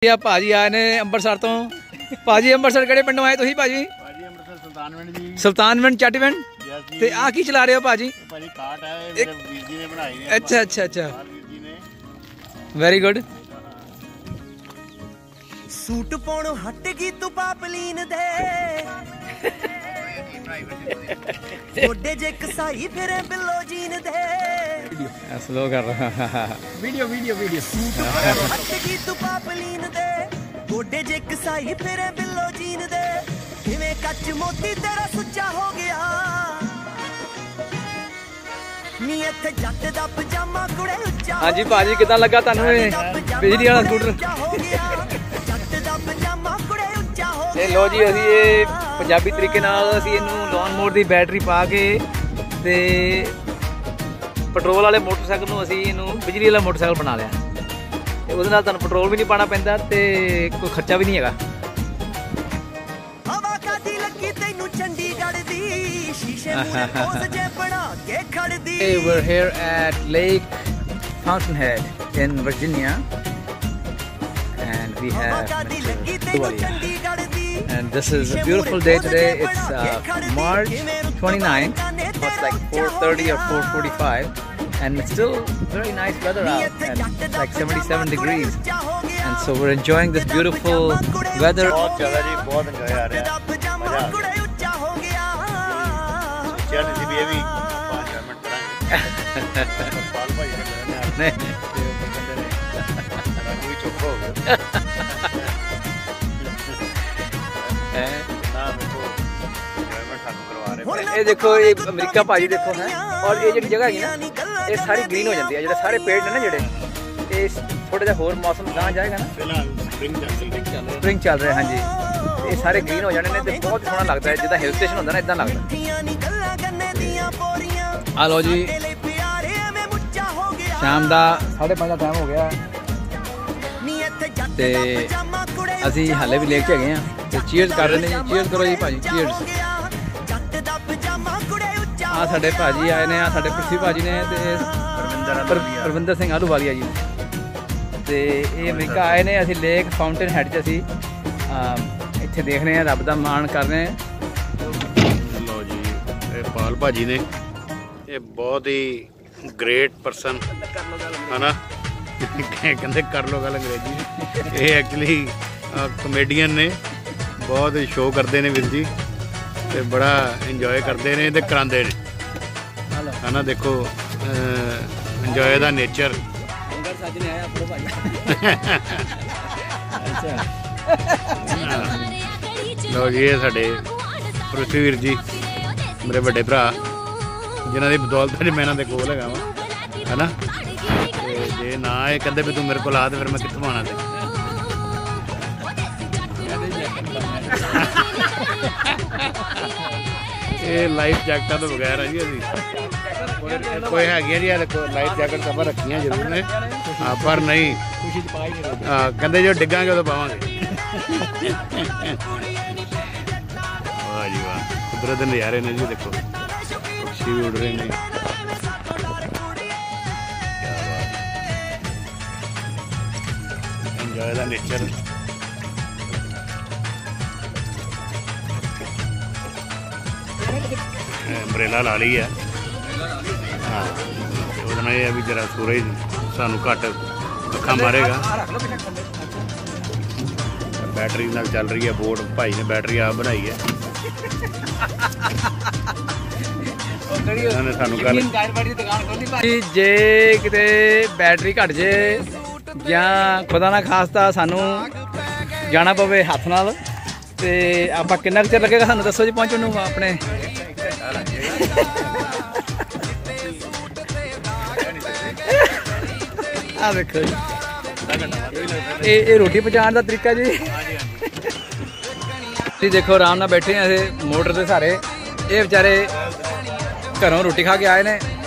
भाजी आए ने अंबरसर तो। भाजी अंबरसर किहड़े पिंडों आए तुसीं भाजी? भाजी अंबरसर सुल्तानविंड जी। सुल्तानविंड चटविंड ते आ की चला रहे हो भाजी? भाजी काट है मेरे वीर जी ने बनाई है। अच्छा अच्छा अच्छा, वेरी गुड। सूट पाउणों हट गई तू पापलीन दे गोडे जे कसाई फिरे बिल्लो जीन दे स्लो कर रहा वीडियो वीडियो वीडियो। सूट पाउणों हट गई तू पापलीन दे गोडे जे कसाई फिरे बिल्लो जीन दे किवें कच मोती तेरा सुच्चा हो गया नी इत्थे जट दा पजामा कुड़े उच्चा। हाँ जी भाजी कितना लगा तुहानू बिजली वाला स्कूटर? ਤੇ ਲੋ ਜੀ ਅਸੀਂ ਇਹ ਪੰਜਾਬੀ ਤਰੀਕੇ ਨਾਲ ਅਸੀਂ ਇਹਨੂੰ ਲੌਨ ਮੋਡ ਦੀ ਬੈਟਰੀ ਪਾ ਕੇ ਤੇ ਪੈਟਰੋਲ ਵਾਲੇ ਮੋਟਰਸਾਈਕਲ ਨੂੰ ਅਸੀਂ ਇਹਨੂੰ ਬਿਜਲੀ ਵਾਲਾ ਮੋਟਰਸਾਈਕਲ ਬਣਾ ਲਿਆ ਤੇ ਉਹਦੇ ਨਾਲ ਤੁਹਾਨੂੰ ਪੈਟਰੋਲ ਵੀ ਨਹੀਂ ਪਾਣਾ ਪੈਂਦਾ ਤੇ ਕੋਈ ਖਰਚਾ ਵੀ ਨਹੀਂ ਹੈਗਾ। ਹਵਾ ਕਾਦੀ ਲੱਗੀ ਤੈਨੂੰ ਚੰਡੀਗੜ੍ਹ ਦੀ ਸ਼ੀਸ਼ੇ ਮੂਹਰੇ ਪੋਜ਼ ਜੇ ਬਣਾ ਕੇ ਖੜਦੀ। We're here at Lake Fountainhead in Virginia and we have and this is a beautiful day today. It's March 29th. It's like 4:30 or 4:45 and it's still very nice weather out and it's like 77 degrees and so we're enjoying this beautiful weather. बहुत ज़्यादा जी, बहुत enjoy आ रहा है, मजा आ गया। सोचा नहीं थी भी ये भी 5 मिनट करेंगे। पाल भाई ने नहीं भी चुप हो गए। ये देखो ये अमेरिका भाजी देखो है और ये जी जगह है ना ये सारी ग्रीन हो जाती है जो सारे पेड़ ने ना जोड़े ये थोड़ा जा होर मौसम कहाँ जाएगा ना स्प्रिंग चल रहा है। हाँ जी ये सारे ग्रीन हो जाने ने तो बहुत सोहना लगता है जिदा हिल स्टेशन होता ना इदा लगता। आ लो जी शाम का 5:30 का टाइम हो गया ते असी हाले भी लेक च गए हैं तो चीयर्स कर रहे हैं। चीयर्स करो जी भाजी चीयर्स। आ साडे भाजी आए ने आ साडे पिछली भाजी ने ते परविंदर सिंह आलूवालिया जी ते ये अमेरिका आए ने असी लेक फाउंटेन हेड च असी इत्थे देख रहे हैं रब दा मान कर रहे हैं। लो जी ये पाल भाजी ने ये बहुत ही ग्रेट परसन है ना कहते कर लो गल अंग्रेजी। ये एक्चुअली कमेडियन ने बहुत शो करते हैं वीर जी ते बड़ा इंजॉय करते हैं ते करांदे ने है ना। देखो इंजॉय दा नेचर। लो जी ये साडे पृथ्वीवीर जी मेरे बड़े भरा जिन्हां दी बदौलत मैं इन्हां दे कोल हैगा वां है ना। जे ना ये कहते भी तू मेरे को ला तो फिर मैं कित्थों आना ते। ये लाइफ जैकटा तो बगैर है जी अभी कोई है जी लाइफ जैकेट सब रखियां जरूर ने पर नहीं कहते जो डिगांगे तो पावांगे। वाह जी वाह कुदरत के नज़ारे ने जी देखो पक्षी भी उड़ रहे हैं। Enjoy the nature. अम्ब्रेला ला ली है हाँ ये अभी जरा सूरज सानू घट अखा मारेगा। बैटरी नाल चल रही है बोट भाई ने बैटरी आप बनाई है जे किते बैटरी घट जे या खुदा ना खास्ता सानू जाना पवे हाथ नाल ते आपां किन्ना चिर लगेगा सानू दसो जी पहुंचण नूं अपने। आ देखो ये रोटी पहुँचाने का तरीका जी। देखो आराम नाल बैठे हैं मोटर के सहारे ये बेचारे घरों रोटी खा के आए ने